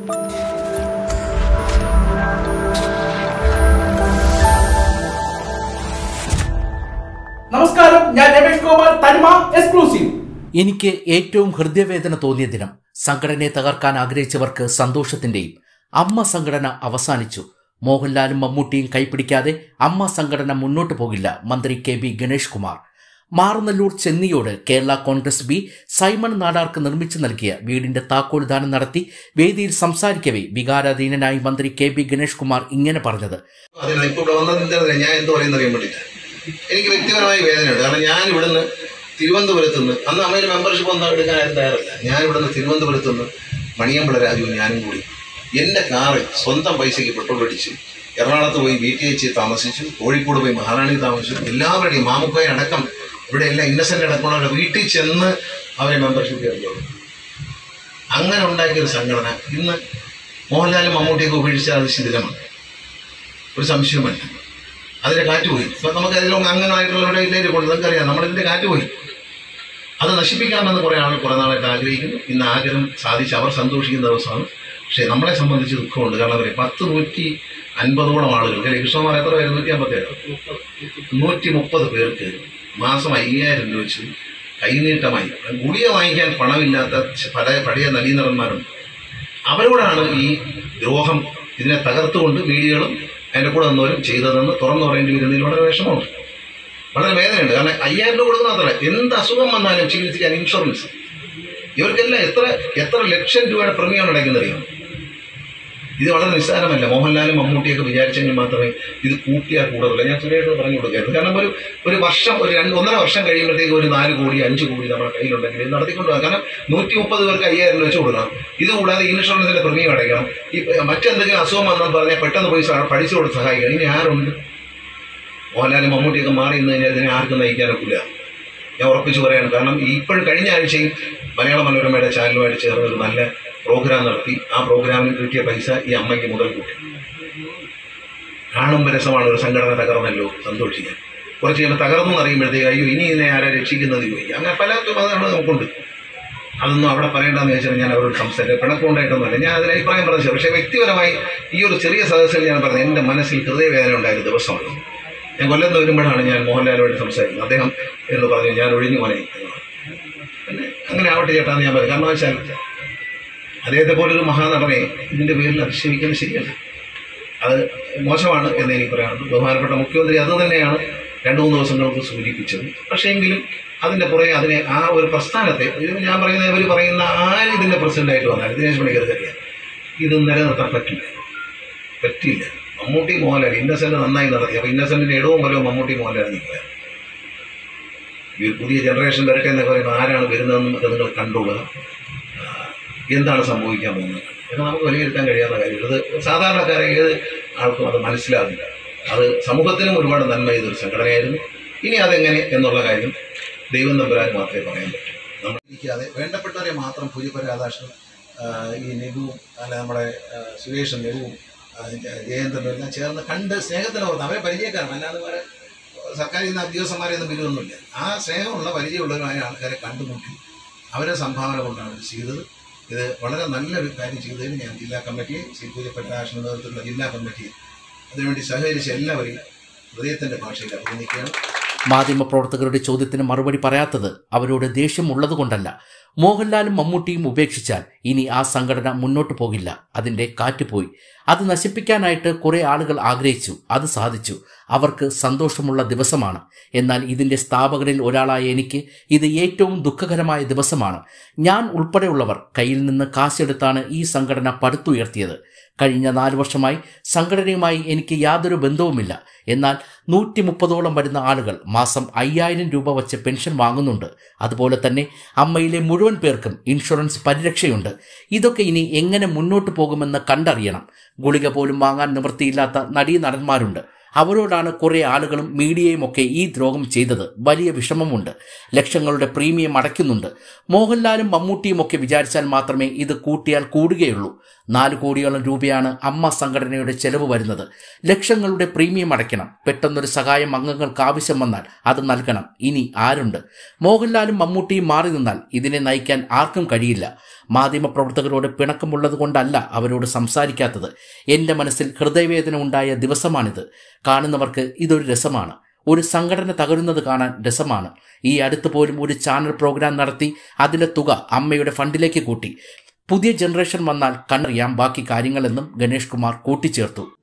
നമസ്കാരം, ഞാൻ രമേഷ് ഗോപാൽ, തനിമ എക്സ്ക്ലൂസീവ്. എനിക്ക് ഏറ്റവും ഹൃദയവേദന തോന്നിയ ദിനം. സംഘടനയെ തകർക്കാൻ ആഗ്രഹിച്ചവർക്ക് സന്തോഷത്തിന്റെയും. അമ്മ സംഘടന അവസാനിച്ചു. മോഹൻലാലും മമ്മൂട്ടിയും കൈപ്പിടിക്കാതെ അമ്മ സംഘടന മുന്നോട്ടു പോകില്ല. മന്ത്രി KB Ganesh Kumar. Maranalloor Chenniyode Kerala Congress B Simon നാടാർക്ക് നിർമ്മിച്ചു നൽകിയ വീടിന്റെ താക്കോൽ ദാനം നടത്തി വേദിയിൽ സംസാരിക്കവേ വികാരാധീനനായി മന്ത്രി KB ഗണേഷ് കുമാർ ഇങ്ങനെ പറഞ്ഞത്: ഞാൻ എന്ത് പറയുന്നറിയാൻ എനിക്ക് വ്യക്തിപരമായി വേദനയുണ്ട്. കാരണം ഞാൻ ഇവിടുന്ന് തിരുവനന്തപുരത്ത് നിന്ന്, അന്ന് അമ്മയിൽ മെമ്പർഷിപ്പ് ഒന്നും എടുക്കാൻ ആരും തയ്യാറല്ല, ഞാൻ ഇവിടുന്ന് തിരുവനന്തപുരത്ത് നിന്ന് മണിയമ്പള രാജുവും ഞാനും കൂടി എൻ്റെ കാറിൽ സ്വന്തം പൈസയ്ക്ക് പെട്രോൾ അടിച്ചു എറണാകുളത്ത് പോയി BTH താമസിച്ചു, കോഴിക്കോട് പോയി മഹാറാണി താമസിച്ചു. എല്ലാവരുടെയും മാമുക്കോയ അടക്കം ഇവിടെ എല്ലാം ഇന്നസെൻ്റ് അടക്കമുള്ളവരുടെ വീട്ടിൽ ചെന്ന് അവരെ മെമ്പർഷിപ്പ് ചേർത്തോളൂ. അങ്ങനെ ഉണ്ടാക്കിയൊരു സംഘടന ഇന്ന് മോഹൻലാലും മമ്മൂട്ടിയൊക്കെ ഉപേക്ഷിച്ചാൽ അത് ശിഥിലമാണ്, ഒരു സംശയവുമല്ല. അതിൻ്റെ കാറ്റ് പോയി. ഇപ്പം നമുക്ക് അതിലും അങ്ങനായിട്ടുള്ളവരുടെ ഇല്ലെങ്കിൽ കൊണ്ട് നമുക്കറിയാം, നമ്മളിതിൻ്റെ കാറ്റ് പോയി. അത് നശിപ്പിക്കണമെന്ന് കുറേ ആൾ കുറേ നാളായിട്ട് ആഗ്രഹിക്കുന്നു. ഇന്ന് ആഗ്രഹം സാധിച്ച് അവർ സന്തോഷിക്കുന്ന ദിവസമാണ്. പക്ഷേ നമ്മളെ സംബന്ധിച്ച് ദുഃഖമുണ്ട്. കാരണം അവർ 150 ആളുകൾക്ക്, അല്ലെ കൃഷ്ണകുമാർ എത്ര പേര്? 130 പേർക്ക് മാസം 5000 രൂപ വെച്ച് കൈനീട്ടമായി. ഗുളിക വാങ്ങിക്കാൻ പണമില്ലാത്ത പഴയ നവീനന്മാരുണ്ട്. അവരോടാണ് ഈ ദ്രോഹം, ഇതിനെ തകർത്തുകൊണ്ട് മീഡിയകളും അതിൻ്റെ കൂടെ നിന്നവരും ചെയ്തതെന്ന് തുറന്നു പറയേണ്ടി വരുന്നതിൽ വളരെ വിഷമമുണ്ട്, വളരെ വേദനയുണ്ട്. കാരണം 5000 രൂപ കൊടുക്കുന്ന അത്ര എന്ത് അസുഖം വന്നാലും ചികിത്സിക്കാൻ ഇൻഷുറൻസ്. ഇവർക്കെല്ലാം എത്ര ലക്ഷം രൂപയുടെ പ്രീമിയം അടയ്ക്കുന്നറിയാം. ഇത് വളരെ നിസ്സാരമല്ല. മോഹൻലാലും മമ്മൂട്ടിയൊക്കെ വിചാരിച്ചെങ്കിൽ മാത്രമേ ഇത് കൂട്ടിയാൽ കൂടുതൽ. ഞാൻ ചെറിയായിട്ട് പറഞ്ഞു കൊടുക്കരുത്. കാരണം ഒരു വർഷം, ഒരു 1.5 വർഷം കഴിയുമ്പോഴത്തേക്ക് ഒരു 4 കോടി 5 കോടി നമ്മുടെ കയ്യിലുണ്ടെങ്കിൽ ഇത് നടത്തിക്കൊണ്ടുപോകാം. കാരണം 130 പേർക്ക് 5000 രൂപ വെച്ച് കൊടുക്കണം. ഇത് കൂടാതെ ഇൻഷുറൻസിൻ്റെ പ്രീമിയം അടയ്ക്കണം. ഈ മറ്റെന്തെങ്കിലും അസുഖം വന്നാൽ പറഞ്ഞാൽ പെട്ടെന്ന് പോയി പഠിച്ചു കൊടുത്ത് സഹായിക്കണം. ഇനി ആരുണ്ട്? മോഹൻലാലും മമ്മൂട്ടിയൊക്കെ മാറി നിന്ന് കഴിഞ്ഞാൽ ഇതിനെ ആർക്കും നയിക്കാനൊക്കില്ല, ഞാൻ ഉറപ്പിച്ച് പറയാണ്. കാരണം ഇപ്പോഴും കഴിഞ്ഞ ആഴ്ചയും മലയാള മനോരമയുടെ ചാനലുമായിട്ട് ചേർന്ന് ഒരു നല്ല പ്രോഗ്രാം നടത്തി. ആ പ്രോഗ്രാമിൽ കിട്ടിയ പൈസ ഈ അമ്മയ്ക്ക് മുതൽ കൂട്ടി. കാണുമ്പോൾ രസമാണ്. ഒരു സംഘടന തകർന്നല്ലോ, സന്തോഷിക്കാൻ. കുറച്ച് കഴിയുമ്പോൾ തകർന്നു എന്നറിയുമ്പോഴത്തേക്ക് അയ്യോ ഇനി ഇതിനെ ആരെ രക്ഷിക്കുന്നത് പോയി. അങ്ങനെ പല മതങ്ങൾ നമുക്കുണ്ട്. അതൊന്നും അവിടെ പറയേണ്ടതെന്ന് വെച്ചാൽ ഞാൻ അവരോട് സംസാരിക്കും, പിണക്കമുണ്ടായിട്ടൊന്നുമല്ല. ഞാൻ അതിൽ അഭിപ്രായം പറഞ്ഞു. പക്ഷേ വ്യക്തിപരമായി ഈ ഒരു ചെറിയ സദസ്സിൽ ഞാൻ പറഞ്ഞത് എൻ്റെ മനസ്സിൽ ഹൃദയവേദന ഉണ്ടായിരുന്ന ദിവസമാണ്. ഞാൻ കൊല്ലത്ത് വരുമ്പോഴാണ് ഞാൻ മോഹൻലാലുമായിട്ട് സംസാരിക്കുന്നത്. അദ്ദേഹം എന്ന് പറഞ്ഞു ഞാൻ ഒഴിഞ്ഞു പോയി എന്നതാണ്. പിന്നെ അങ്ങനെ ആവട്ടെ ചേട്ടാന്ന് ഞാൻ പറയും. കാരണം വെച്ചാൽ അദ്ദേഹത്തെ പോലൊരു മഹാനടനെ ഇതിൻ്റെ പേരിൽ അധിക്ഷേപിക്കുന്നത് ശരിയല്ല, അത് മോശമാണ് എന്ന് എനിക്ക് പറയാനുള്ളൂ. ബഹുമാനപ്പെട്ട മുഖ്യമന്ത്രി അത് തന്നെയാണ് 2-3 ദിവസങ്ങൾക്ക് സൂചിപ്പിച്ചത്. പക്ഷേ എങ്കിലും അതിൻ്റെ പുറകെ അതിനെ ആ ഒരു പ്രസ്ഥാനത്തെ ഞാൻ പറയുന്ന ഇവർ പറയുന്ന ആര് ഇതിൻ്റെ പ്രസിഡൻ്റായിട്ട് വന്നാൽ ദിനേശ് പണിക്കർക്ക് അറിയാം ഇത് നിലനിർത്താൻ പറ്റില്ല. മമ്മൂട്ടി മോഹൻലാൽ ഇന്നസെൻ്റ് നന്നായി നടത്തി. അപ്പോൾ ഇന്നസെൻറ്റിൻ്റെ ഇടവും പോലും മമ്മൂട്ടി മോഹൻലാൽ നിൽക്കുക. ഈ പുതിയ ജനറേഷൻ വരട്ടെ എന്നൊക്കെ പറയുമ്പോൾ ആരാണ് വരുന്നതെന്നും ഒക്കെ നിങ്ങൾ കണ്ടുകൊള്ളുക. എന്താണ് സംഭവിക്കാൻ പോകുന്നത് എന്ന് നമുക്ക് വിലയിരുത്താൻ കഴിയാത്ത കാര്യം. അത് സാധാരണക്കാരെ ഏത് ആൾക്കും അത് മനസ്സിലാവില്ല. അത് സമൂഹത്തിനും ഒരുപാട് നന്മ ചെയ്തൊരു സംഘടനയായിരുന്നു. ഇനി അതെങ്ങനെ എന്നുള്ള കാര്യം ദൈവം തമ്പുരാൻ മാത്രമേ പറയാൻ പറ്റൂ. നമ്മൾ ഇരിക്കാതെ വേണ്ടപ്പെട്ടവരെ മാത്രം പൂജപ്പുര രാധാകൃഷ്ണൻ, ഈ നെഹുവും അല്ല നമ്മുടെ സുരേഷും നെഹുവും ജയേന്ദ്രനും എല്ലാം ചേർന്ന് കണ്ട് സ്നേഹത്തിന് ഓർത്ത് അവരെ പരിചയക്കാരാണ്. അല്ലാതെ വേറെ സർക്കാരിൽ നിന്ന് ഉദ്യോഗസ്ഥന്മാരെയൊന്നും ബിരുദമൊന്നുമില്ല. ആ സ്നേഹമുള്ള പരിചയമുള്ളവരായ ആൾക്കാരെ കണ്ടുമുട്ടി അവരെ സംഭാവന കൊണ്ടാണ് ഇത് ചെയ്തത്. ഇത് വളരെ നല്ലൊരു കാര്യം ചെയ്തതിന് ഞാൻ ജില്ലാ കമ്മിറ്റിയെ, ശ്രീ പൂജപ്പുര രാധാകൃഷ്ണൻ നേതൃത്വത്തിലുള്ള ജില്ലാ കമ്മിറ്റിയെ, അതിനുവേണ്ടി സഹകരിച്ച എല്ലാവരെയും ഹൃദയത്തിൻ്റെ ഭാഷയിൽ അഭിനന്ദിക്കുകയാണ്. മാധ്യമപ്രവർത്തകരുടെ ചോദ്യത്തിന് മറുപടി പറയാത്തത് അവരോട് ദേഷ്യമുള്ളതുകൊണ്ടല്ല. മോഹൻലാലും മമ്മൂട്ടിയും ഉപേക്ഷിച്ചാൽ ഇനി ആ സംഘടന മുന്നോട്ട് പോകില്ല. അതിന്റെ കാറ്റ് പോയി. അത് നശിപ്പിക്കാനായിട്ട് കുറെ ആളുകൾ ആഗ്രഹിച്ചു, അത് സാധിച്ചു. അവർക്ക് സന്തോഷമുള്ള ദിവസമാണ്. എന്നാൽ ഇതിന്റെ സ്ഥാപകരിൽ ഒരാളായ എനിക്ക് ഇത് ഏറ്റവും ദുഃഖകരമായ ദിവസമാണ്. ഞാൻ ഉൾപ്പെടെയുള്ളവർ കയ്യിൽ നിന്ന് കാശെടുത്താണ് ഈ സംഘടന പടുത്തുയർത്തിയത്. കഴിഞ്ഞ 4 വർഷമായി സംഘടനയുമായി എനിക്ക് യാതൊരു ബന്ധവുമില്ല. എന്നാൽ 130ഓളം വരുന്ന ആളുകൾ മാസം 5000 രൂപ വച്ച് പെൻഷൻ വാങ്ങുന്നുണ്ട്. അതുപോലെ തന്നെ അമ്മയിലെ മുഴുവൻ പേർക്കും ഇൻഷുറൻസ് പരിരക്ഷയുണ്ട്. ഇതൊക്കെ ഇനി എങ്ങനെ മുന്നോട്ട് പോകുമെന്ന് കണ്ടറിയണം. ഗുളിക പോലും വാങ്ങാൻ നിവൃത്തിയില്ലാത്ത നടീനടന്മാരുണ്ട്. അവരോടാണ് കുറെ ആളുകളും മീഡിയയും ഒക്കെ ഈ ദ്രോഹം ചെയ്തത്. വലിയ വിഷമമുണ്ട്. ലക്ഷങ്ങളുടെ പ്രീമിയം അടയ്ക്കുന്നുണ്ട്. മോഹൻലാലും മമ്മൂട്ടിയും ഒക്കെ വിചാരിച്ചാൽ മാത്രമേ ഇത് കൂട്ടിയാൽ കൂടുകയുള്ളൂ. 4 കോടിയോളം രൂപയാണ് അമ്മ സംഘടനയുടെ ചെലവ് വരുന്നത്. ലക്ഷങ്ങളുടെ പ്രീമിയം അടയ്ക്കണം. പെട്ടെന്നൊരു സഹായം അംഗങ്ങൾക്ക് ആവശ്യം വന്നാൽ അത് നൽകണം. ഇനി ആരുണ്ട്? മോഹൻലാലും മമ്മൂട്ടിയും മാറി നിന്നാൽ ഇതിനെ നയിക്കാൻ ആർക്കും കഴിയില്ല. മാധ്യമപ്രവർത്തകരോട് പിണക്കമുള്ളത് കൊണ്ടല്ല അവരോട് സംസാരിക്കാത്തത്. എൻ്റെ മനസ്സിൽ ഹൃദയവേദന ഉണ്ടായ ദിവസമാണിത്. കാണുന്നവർക്ക് ഇതൊരു രസമാണ്. ഒരു സംഘടന തകരുന്നത് കാണാൻ രസമാണ്. ഈ അടുത്ത് പോലും ഒരു ചാനൽ പ്രോഗ്രാം നടത്തി അതിലെ തുക അമ്മയുടെ ഫണ്ടിലേക്ക് കൂട്ടി. പുതിയ ജനറേഷൻ വന്നാൽ കണ്ടറിയാം ബാക്കി കാര്യങ്ങളെന്നും ഗണേഷ് കുമാർ കൂട്ടിച്ചേർത്തു.